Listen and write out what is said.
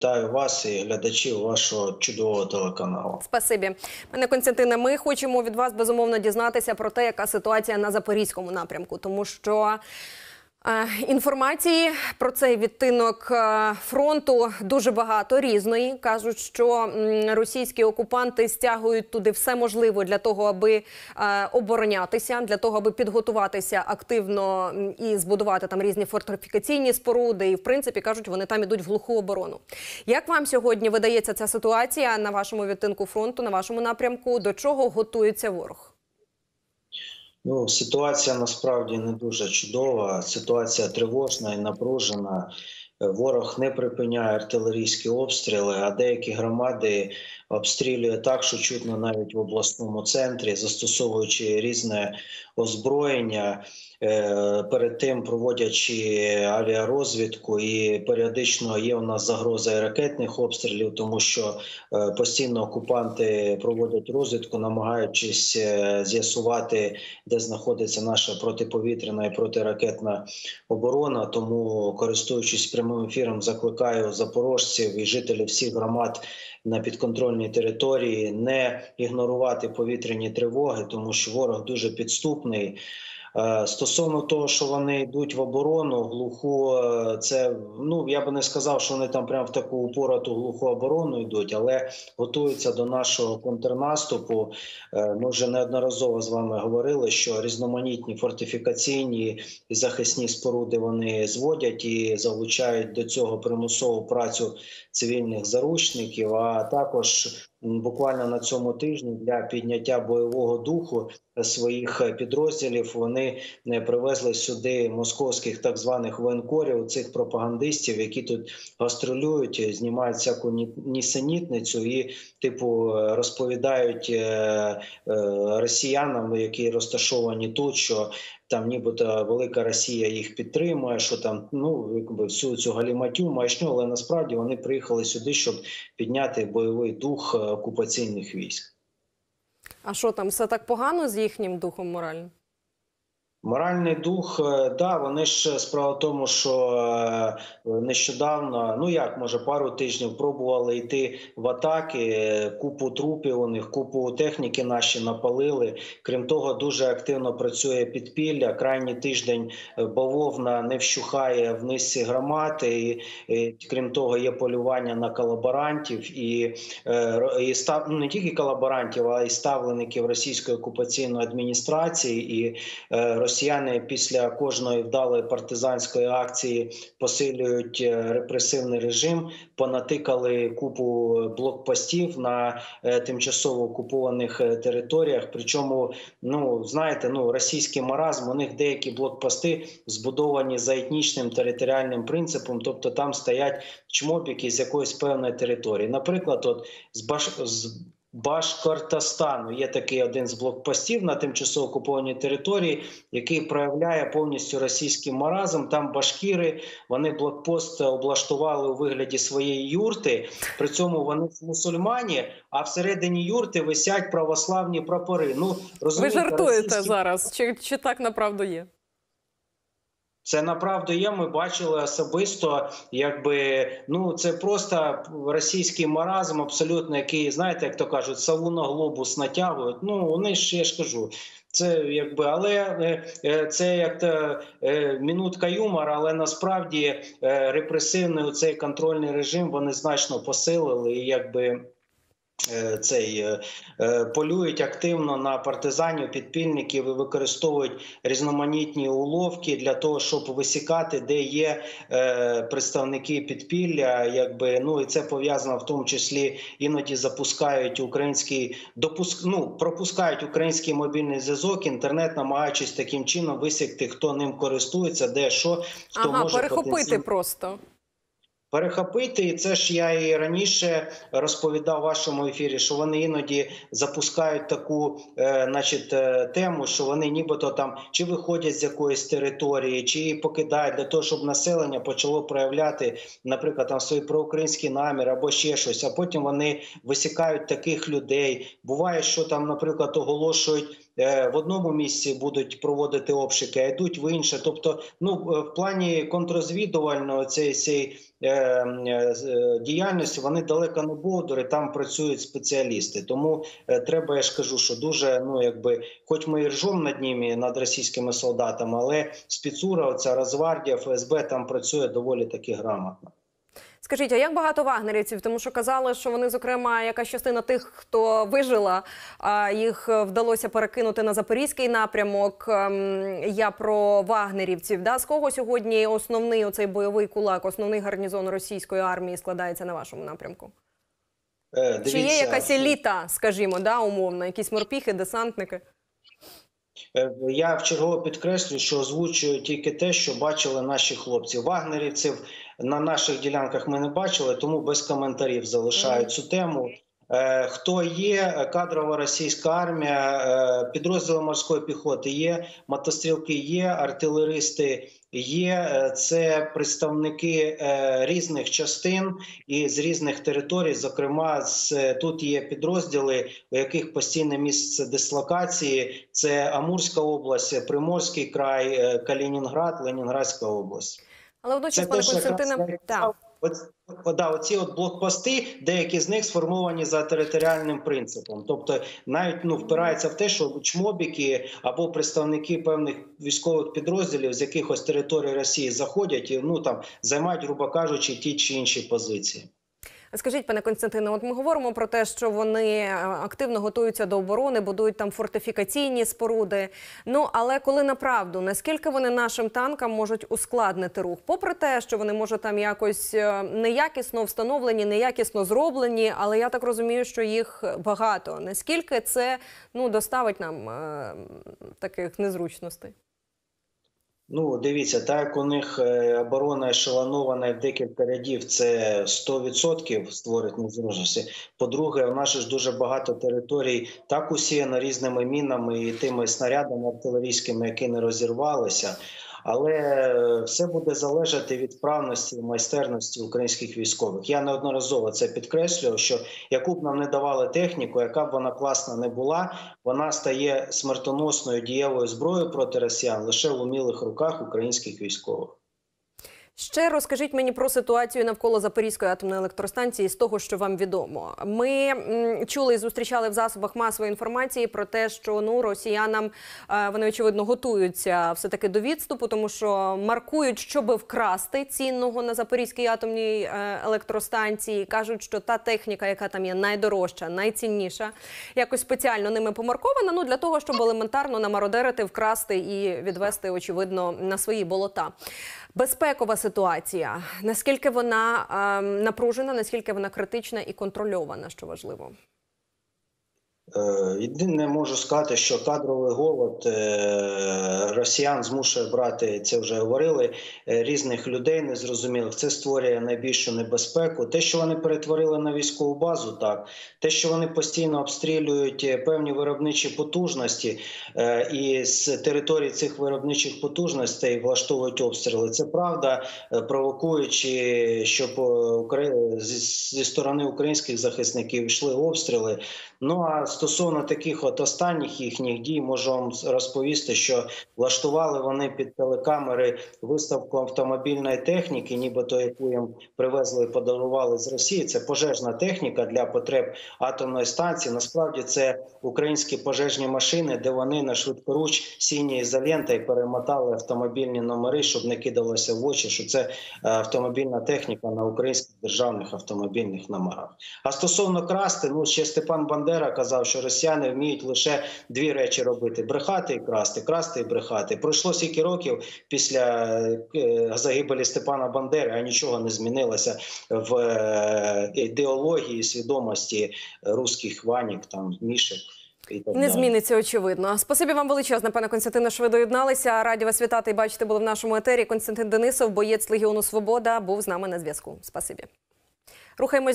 Вітаю вас і глядачів вашого чудового телеканалу. Спасибі. Пане Костянтине, ми хочемо від вас, безумовно, дізнатися про те, яка ситуація на Запорізькому напрямку, тому що інформації про цей відтинок фронту дуже багато, різної. Кажуть, що російські окупанти стягують туди все можливе для того, аби оборонятися, для того, аби підготуватися активно і збудувати там різні фортифікаційні споруди. І, в принципі, кажуть, вони там ідуть в глуху оборону. Як вам сьогодні видається ця ситуація на вашому відтинку фронту, на вашому напрямку? До чого готується ворог? Ну, ситуація насправді не дуже чудова, ситуація тривожна і напружена. Ворог не припиняє артилерійські обстріли, а деякі громади обстрілює так, що чутно навіть в обласному центрі, застосовуючи різне озброєння, перед тим проводячи авіарозвідку, і періодично є у нас загроза і ракетних обстрілів, тому що постійно окупанти проводять розвідку, намагаючись з'ясувати, де знаходиться наша протиповітряна і протиракетна оборона. Тому, користуючись прямим ефіром, закликаю запорожців і жителів всіх громад на підконтрольній території не ігнорувати повітряні тривоги, тому що ворог дуже підступний. Стосовно того, що вони йдуть в оборону глуху, це, ну, я би не сказав, що вони там прямо в таку упороту глуху оборону йдуть, але готуються до нашого контрнаступу. Ми вже неодноразово з вами говорили, що різноманітні фортифікаційні і захисні споруди вони зводять і залучають до цього примусову працю цивільних заручників, а також буквально на цьому тижні для підняття бойового духу своїх підрозділів вони привезли сюди московських так званих воєнкорів, цих пропагандистів, які тут гастролюють, знімають всяку нісенітницю і типу розповідають росіянам, які розташовані тут, що там нібито велика Росія їх підтримує, що там, ну, всю цю галіматю, маячню, але насправді вони приїхали сюди, щоб підняти бойовий дух окупаційних військ. А що там, все так погано з їхнім духом моральним? Моральний дух, да, вони ж, справа в тому, що нещодавно, ну як, може пару тижнів пробували йти в атаки, купу трупів у них, купу техніки наші напалили. Крім того, дуже активно працює підпілля. Крайній тиждень бавовна не вщухає в низці громад, і крім того, є полювання на колаборантів і не тільки колаборантів, а й ставлеників російської окупаційної адміністрації, і росіяни після кожної вдалої партизанської акції посилюють репресивний режим, понатикали купу блокпостів на тимчасово окупованих територіях. Причому, ну, знаєте, ну, російський маразм, у них деякі блокпости збудовані за етнічним територіальним принципом, тобто там стоять чмобіки з якоїсь певної території. Наприклад, от з Башкортостану є такий один з блокпостів на тимчасово окупованій території, який проявляє повністю російський маразм. Там башкіри, вони блокпост облаштували у вигляді своєї юрти, при цьому вони мусульмані, а всередині юрти висять православні прапори. Ну, розумієте, ви жартуєте зараз? Чи так направду є? Це направду є, ми бачили особисто, якби, ну, це просто російський маразм абсолютно, який, знаєте, як то кажуть, сову на глобус натягують. Ну, вони ж, я ж кажу, це якби, але це як-то минутка юмора, але насправді репресивний цей контрольний режим вони значно посилили і якби полюють активно на партизанів, підпільників і використовують різноманітні уловки для того, щоб висікати, де є представники підпілля, якби, ну, і це пов'язано в тому числі, іноді запускають пропускають український мобільний зв'язок, інтернет, намагаючись таким чином висікти, хто ним користується, де що, хто може перехопити просто. Перехопити, і це ж я і раніше розповідав в вашому ефірі, що вони іноді запускають таку, значить, тему, що вони нібито там чи виходять з якоїсь території, чи її покидають для того, щоб населення почало проявляти, наприклад, там свої проукраїнські наміри або ще щось, а потім вони висікають таких людей. Буває, що там, наприклад, оголошують в одному місці будуть проводити обшуки, а йдуть в інше. Тобто, в плані контррозвідувальної цієї діяльності вони далеко не бовдури, там працюють спеціалісти. Тому треба, я ж кажу, що дуже, хоч ми і ржемо над ними, над російськими солдатами, але спецура, оця Росгвардія, ФСБ там працює доволі таки грамотно. Скажіть, а як багато вагнерівців? Тому що казали, що вони, зокрема, якась частина тих, хто вижила, їх вдалося перекинути на запорізький напрямок. Я про вагнерівців. З кого сьогодні основний оцей бойовий кулак, основний гарнізон російської армії складається на вашому напрямку? Дивіться, чи є якась еліта, скажімо, умовно, якісь морпіхи, десантники? Я вчергово підкреслюю, що озвучую тільки те, що бачили наші хлопці. Вагнерівців на наших ділянках ми не бачили, тому без коментарів залишаю цю тему. Хто є? Кадрова російська армія, підрозділи морської піхоти є, мотострілки є, артилеристи є. Це представники різних частин і з різних територій. Зокрема, тут є підрозділи, у яких постійне місце дислокації. Це Амурська область, Приморський край, Калінінград, Ленінградська область. Але водночас, пане Костянтине, оці блокпости, деякі з них сформовані за територіальним принципом. Тобто навіть впирається в те, що чмобіки або представники певних військових підрозділів з якихось територій Росії заходять і займають, грубо кажучи, ті чи інші позиції. Скажіть, пане Костянтине, от ми говоримо про те, що вони активно готуються до оборони, будують там фортифікаційні споруди. Але коли направду, наскільки вони нашим танкам можуть ускладнити рух? Попри те, що вони, може, там якось неякісно встановлені, неякісно зроблені, але я так розумію, що їх багато. Наскільки це доставить нам таких незручностей? Дивіться, так як у них оборона ешелонована в декілька рядів, це 100% створить незручності. По-друге, у нас ж дуже багато територій так усіяно різними мінами і тими снарядами артилерійськими, які не розірвалися. Але все буде залежати від вправності і майстерності українських військових. Я неодноразово це підкреслював, що яку б нам не давали техніку, яка б вона класна не була, вона стає смертоносною дієвою зброєю проти росіян лише в умілих руках українських військових. Ще розкажіть мені про ситуацію навколо Запорізької атомної електростанції з того, що вам відомо. Ми чули і зустрічали в засобах масової інформації про те, що росіянам, вони, очевидно, готуються все-таки до відступу, тому що маркують, щоб вкрасти цінного на Запорізькій атомній електростанції. Кажуть, що та техніка, яка там є найдорожча, найцінніша, якось спеціально ними помаркована, для того, щоб елементарно намародерити, вкрасти і відвести, очевидно, на свої болота. Безпекова ситуація. Наскільки вона напружена, наскільки вона критична і контрольована, що важливо? Єдине можу сказати, що кадровий голод росіян змушує брати, це вже говорили, різних людей незрозумілих. Це створює найбільшу небезпеку. Те, що вони перетворили на військову базу, так. Те, що вони постійно обстрілюють певні виробничі потужності і з території цих виробничих потужностей влаштовують обстріли. Це правда, провокуючи, щоб зі сторони українських захисників йшли обстріли. А стосовно таких останніх їхніх дій, можу вам розповісти, що влаштували вони під телекамери виставку автомобільної техніки, нібито яку їм привезли і подарували з Росії. Це пожежна техніка для потреб атомної станції. Насправді це українські пожежні машини, де вони на швидкоруч синьою ізолентою перемотали автомобільні номери, щоб не кидалося в очі, що це автомобільна техніка на українських державних автомобільних номерах. А стосовно красти, ще Степан Бандера казав, що росіяни вміють лише дві речі робити – брехати і красти, красти і брехати. Пройшло стільки років після загибелі Степана Бандери, а нічого не змінилося в ідеології, свідомості русських ванік, мішек. Не зміниться, очевидно. Спасибі вам величезне, пане Костянтине, що ви доєдналися. Раді вас вітати і бачити були в нашому етері. Костянтин Денисов, боєць Легіону Свобода, був з нами на зв'язку. Спасибі. Рухаємось